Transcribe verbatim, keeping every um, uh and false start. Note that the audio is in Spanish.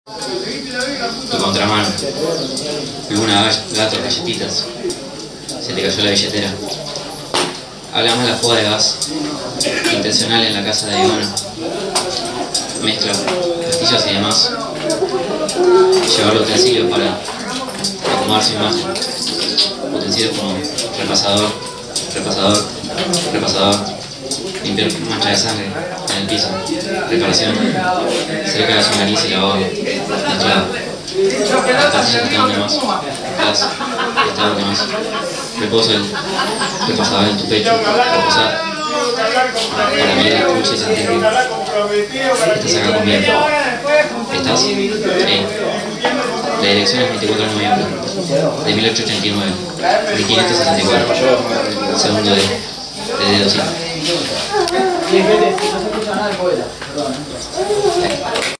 Tu contramano. Luna, gato, galletitas. Se te cayó la billetera. Hablamos de la fuga de gas intencional en la casa de Ivana. Mezcla, pastillas y demás. Llevar los utensilios para acomodar su imagen. Utensilios como repasador, repasador, repasador. Limpiar mancha de sangre en el piso. Reparación. Cerca de su nariz y lavado. Mezclado. Las pastillas estaban de más. Las estaban de más. Reposo el repasador en tu pecho. Reposar. Para medir el pulso y sentir que estás acá conmigo. ¿Estás? Sí. La dirección es veinticuatro de noviembre de mil ochocientos ochenta y nueve, mil quinientos sesenta y cuatro, segundo de, de dedo, sí.